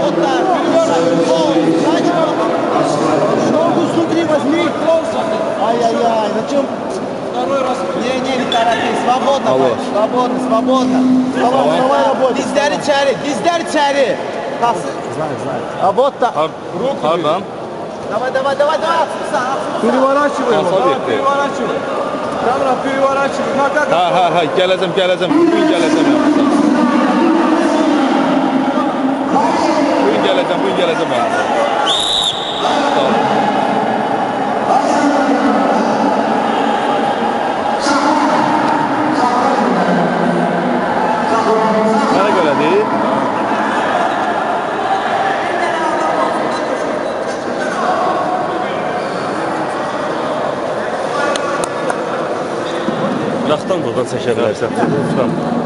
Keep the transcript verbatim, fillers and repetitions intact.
Свободно! Ногу внутри возьми! Ай-яй-яй, зачем? Второй раз. Не-не, не торопись, свободно, Алло. свободно, свободно. Давай, давай работай. Дizler içeri, dizler içeri. Nasıl? Знаю, знаю. А вот так. Руку. Hardan? Давай, давай, давай, давай. Отсюда, отсюда. Переворачивай его. Alfa Давай, bitti. переворачивай. Камера, переворачивай. Как, как? Ha ha ha, gələcəm, gələcəm. Bugün gələcəm. Bugün gələcəm, bugün gələcəm. Mənə görədir. Yaxdan da çəkə bilərsən.